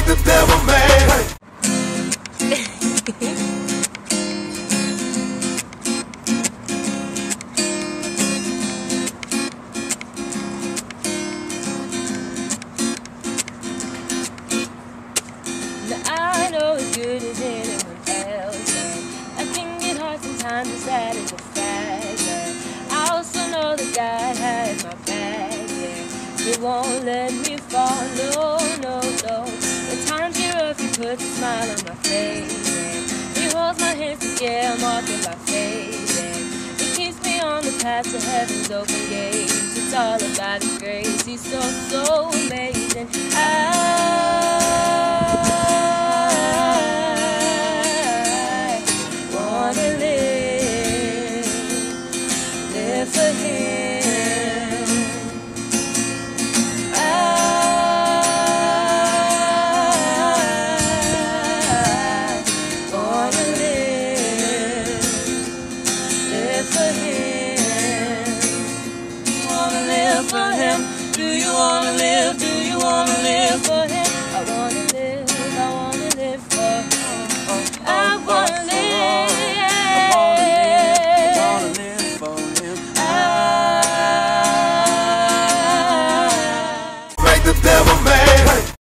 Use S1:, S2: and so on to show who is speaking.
S1: the devil made.
S2: I know as good as anyone else, and I can get hard sometimes, as sad as a fact, but I also know that God has my back, yeah. He won't let me fall, no, no, no. When times get rough, He puts a smile on my face, and He holds my hand so yeah, I'm walking by faith, and He keeps me on the path to heaven's open gates. It's all about His grace, He's so, so amazing. I wanna live for Him. I wanna live for Him. Wanna live for Him. Do you wanna live? Do you wanna live?